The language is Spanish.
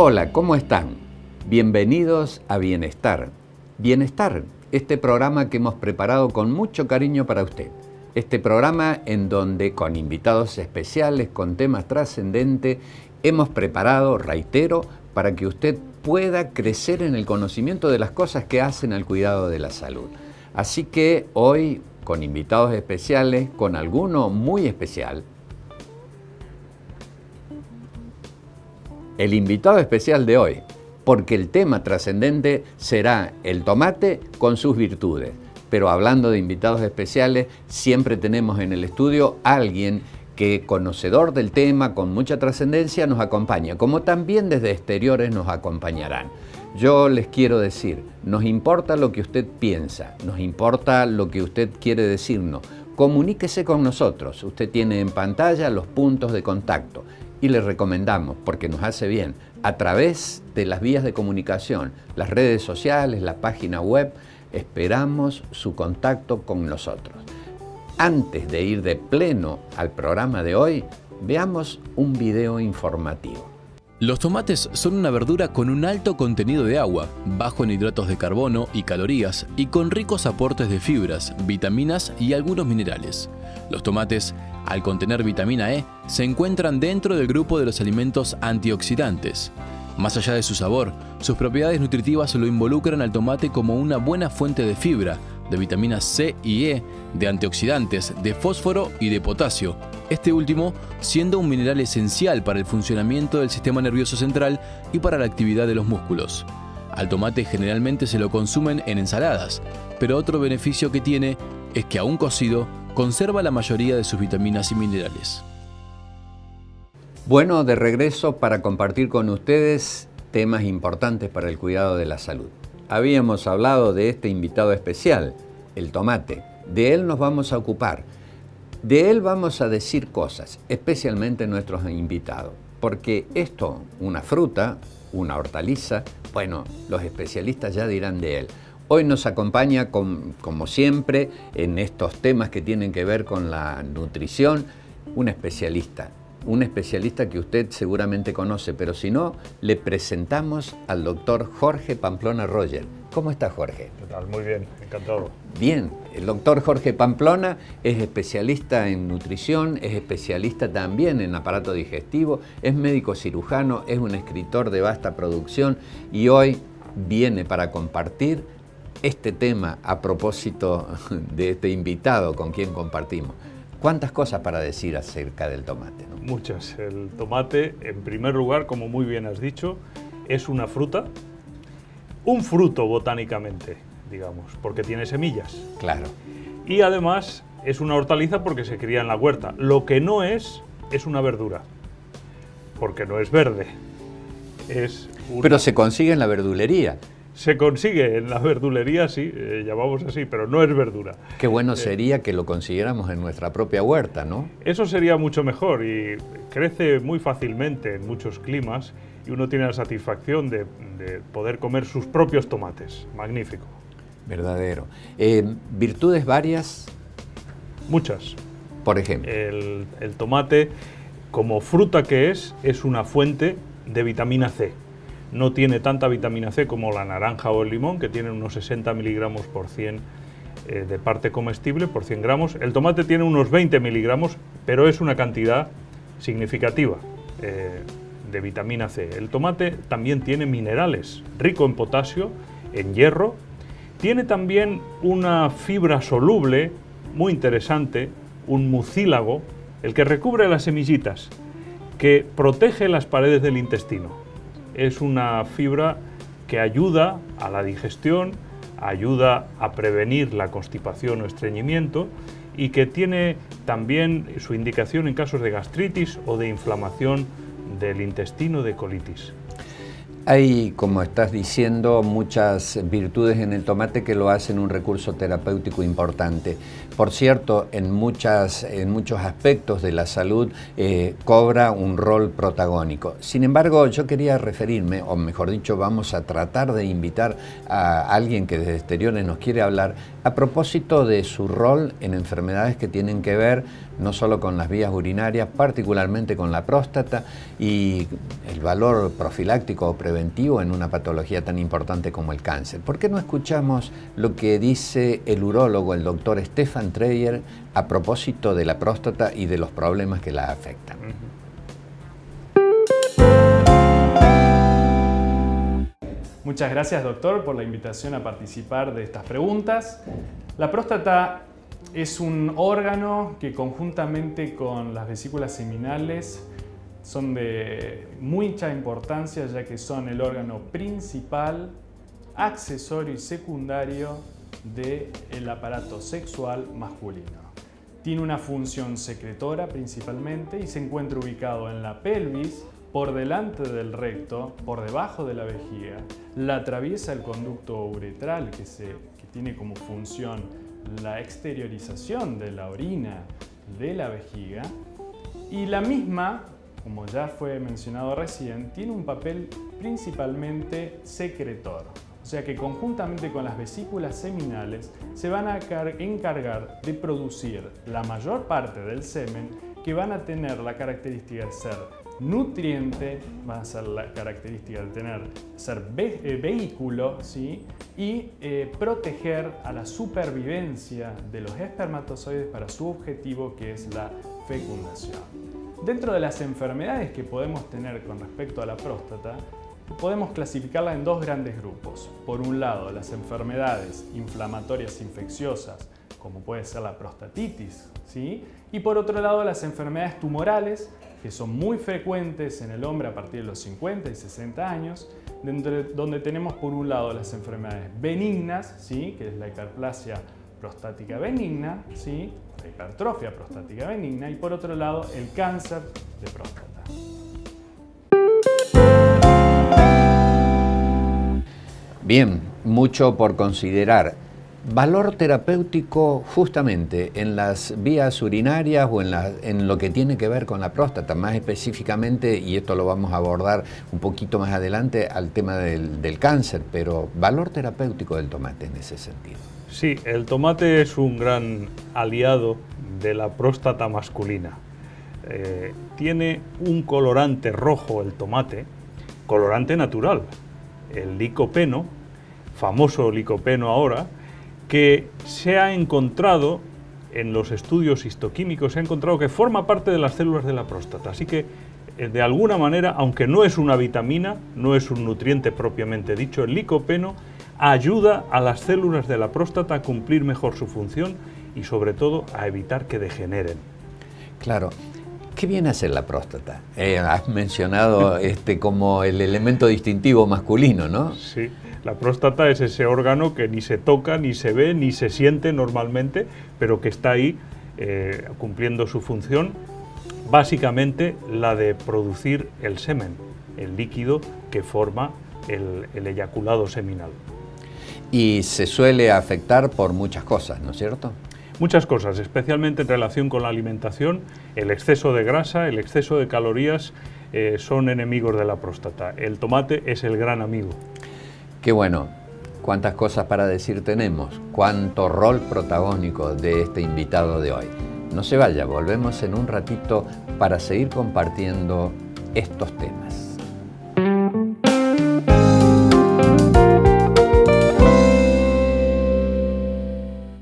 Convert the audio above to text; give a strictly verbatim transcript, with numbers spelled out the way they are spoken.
Hola, ¿cómo están? Bienvenidos a Bienestar. Bienestar, este programa que hemos preparado con mucho cariño para usted. Este programa en donde con invitados especiales, con temas trascendentes, hemos preparado, reitero, para que usted pueda crecer en el conocimiento de las cosas que hacen al cuidado de la salud. Así que hoy, con invitados especiales, con alguno muy especial, el invitado especial de hoy, porque el tema trascendente será el tomate con sus virtudes. Pero hablando de invitados especiales, siempre tenemos en el estudio a alguien que, conocedor del tema, con mucha trascendencia, nos acompaña, como también desde exteriores nos acompañarán. Yo les quiero decir, nos importa lo que usted piensa, nos importa lo que usted quiere decirnos. Comuníquese con nosotros, usted tiene en pantalla los puntos de contacto. Y les recomendamos, porque nos hace bien, a través de las vías de comunicación, las redes sociales, la página web, esperamos su contacto con nosotros. Antes de ir de pleno al programa de hoy, veamos un video informativo. Los tomates son una verdura con un alto contenido de agua, bajo en hidratos de carbono y calorías, y con ricos aportes de fibras, vitaminas y algunos minerales. Los tomates, al contener vitamina E, se encuentran dentro del grupo de los alimentos antioxidantes. Más allá de su sabor, sus propiedades nutritivas lo involucran al tomate como una buena fuente de fibra, de vitaminas C y E, de antioxidantes, de fósforo y de potasio, este último siendo un mineral esencial para el funcionamiento del sistema nervioso central y para la actividad de los músculos. Al tomate generalmente se lo consumen en ensaladas, pero otro beneficio que tiene es que aún cocido conserva la mayoría de sus vitaminas y minerales. Bueno, de regreso para compartir con ustedes temas importantes para el cuidado de la salud. Habíamos hablado de este invitado especial, el tomate. De él nos vamos a ocupar. De él vamos a decir cosas, especialmente nuestros invitados. Porque esto, una fruta, una hortaliza, bueno, los especialistas ya dirán de él. Hoy nos acompaña, con, como siempre, en estos temas que tienen que ver con la nutrición, un especialista. Un especialista que usted seguramente conoce, pero si no, le presentamos al doctor Jorge Pamplona Roger. ¿Cómo está, Jorge? ¿Qué tal? Muy bien, encantado. Bien, el doctor Jorge Pamplona es especialista en nutrición, es especialista también en aparato digestivo, es médico cirujano, es un escritor de vasta producción y hoy viene para compartir este tema a propósito de este invitado con quien compartimos. ¿Cuántas cosas para decir acerca del tomate, ¿no? Muchas. El tomate, en primer lugar, como muy bien has dicho, es una fruta, un fruto botánicamente, digamos, porque tiene semillas. Claro. Y además es una hortaliza porque se cría en la huerta. Lo que no es, es una verdura, porque no es verde. Es una... Pero se consigue en la verdulería. Se consigue en la verdulería, sí, eh, llamamos así, pero no es verdura. Qué bueno Eh, sería que lo consiguiéramos en nuestra propia huerta, ¿no? Eso sería mucho mejor y crece muy fácilmente en muchos climas y uno tiene la satisfacción de, de poder comer sus propios tomates. Magnífico. Verdadero. Eh, ¿Virtudes varias? Muchas. Por ejemplo. El, el tomate, como fruta que es, es una fuente de vitamina C. No tiene tanta vitamina C como la naranja o el limón, que tienen unos sesenta miligramos por cien eh, de parte comestible, por cien gramos. El tomate tiene unos veinte miligramos, pero es una cantidad significativa eh, de vitamina C. El tomate también tiene minerales, rico en potasio, en hierro. Tiene también una fibra soluble muy interesante, un mucílago, el que recubre las semillitas, que protege las paredes del intestino. Es una fibra que ayuda a la digestión, ayuda a prevenir la constipación o estreñimiento y que tiene también su indicación en casos de gastritis o de inflamación del intestino, de colitis. Hay, como estás diciendo, muchas virtudes en el tomate que lo hacen un recurso terapéutico importante. Por cierto, en, muchas, en muchos aspectos de la salud eh, cobra un rol protagónico. Sin embargo, yo quería referirme, o mejor dicho, vamos a tratar de invitar a alguien que desde exteriores nos quiere hablar a propósito de su rol en enfermedades que tienen que ver no solo con las vías urinarias, particularmente con la próstata, y el valor profiláctico o preventivo en una patología tan importante como el cáncer. ¿Por qué no escuchamos lo que dice el urólogo, el doctor Stefan Treyer, a propósito de la próstata y de los problemas que la afectan? Muchas gracias, doctor, por la invitación a participar de estas preguntas. La próstata es un órgano que conjuntamente con las vesículas seminales son de mucha importancia, ya que son el órgano principal, accesorio y secundario del aparato sexual masculino. Tiene una función secretora principalmente y se encuentra ubicado en la pelvis, por delante del recto, por debajo de la vejiga. La atraviesa el conducto uretral que, se, que tiene como función la exteriorización de la orina de la vejiga, y la misma, como ya fue mencionado recién, tiene un papel principalmente secretor. O sea que conjuntamente con las vesículas seminales se van a encargar de producir la mayor parte del semen, que van a tener la característica de ser nutriente, va a ser la característica de tener, ser ve, eh, vehículo, ¿sí? y eh, proteger a la supervivencia de los espermatozoides para su objetivo, que es la fecundación. Dentro de las enfermedades que podemos tener con respecto a la próstata, podemos clasificarla en dos grandes grupos. Por un lado, las enfermedades inflamatorias infecciosas, como puede ser la prostatitis, ¿sí? y por otro lado, las enfermedades tumorales, que son muy frecuentes en el hombre a partir de los cincuenta y sesenta años, donde tenemos por un lado las enfermedades benignas, ¿sí? que es la hiperplasia prostática benigna, ¿sí? la hipertrofia prostática benigna, y por otro lado el cáncer de próstata. Bien, mucho por considerar. Valor terapéutico justamente en las vías urinarias o en, la, en lo que tiene que ver con la próstata, más específicamente, y esto lo vamos a abordar un poquito más adelante, al tema del, del cáncer, pero valor terapéutico del tomate en ese sentido. Sí, el tomate es un gran aliado de la próstata masculina. Eh, tiene un colorante rojo el tomate, colorante natural, el licopeno, famoso licopeno ahora, que se ha encontrado en los estudios histoquímicos, se ha encontrado que forma parte de las células de la próstata. Así que, de alguna manera, aunque no es una vitamina, no es un nutriente propiamente dicho, el licopeno ayuda a las células de la próstata a cumplir mejor su función y, sobre todo, a evitar que degeneren. Claro. ¿Qué viene a ser la próstata? Eh, has mencionado este, como el elemento distintivo masculino, ¿no? Sí. La próstata es ese órgano que ni se toca, ni se ve, ni se siente normalmente, pero que está ahí eh, cumpliendo su función, básicamente la de producir el semen, el líquido que forma el, el eyaculado seminal. Y se suele afectar por muchas cosas, ¿no es cierto? Muchas cosas, especialmente en relación con la alimentación. El exceso de grasa, el exceso de calorías eh, son enemigos de la próstata. El tomate es el gran amigo. Qué bueno, cuántas cosas para decir tenemos, cuánto rol protagónico de este invitado de hoy. No se vaya, volvemos en un ratito para seguir compartiendo estos temas.